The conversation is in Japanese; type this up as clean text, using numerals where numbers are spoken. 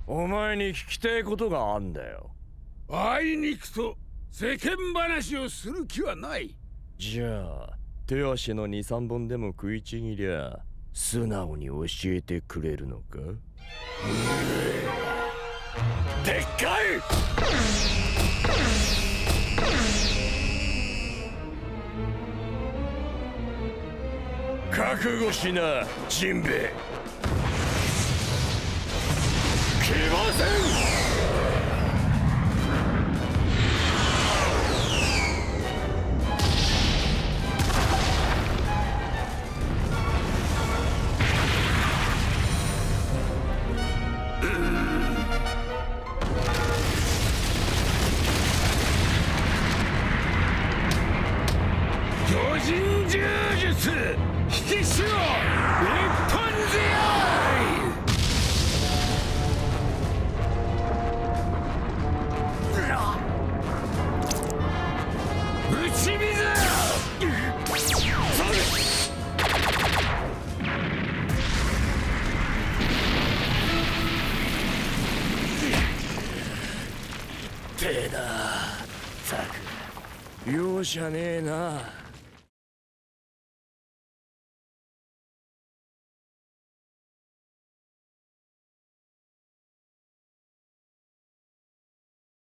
お前に聞きたいことがあんだよ。 会いに行くと世間話をする気はない。 じゃあ手足の2、3本でも食いちぎりゃ素直に教えてくれるのか？でっかい！覚悟しな、ジンベエ。来ません！ 巨人柔術引きしろ一本強い。打ち水。 手だ、ザク。容赦ねえな。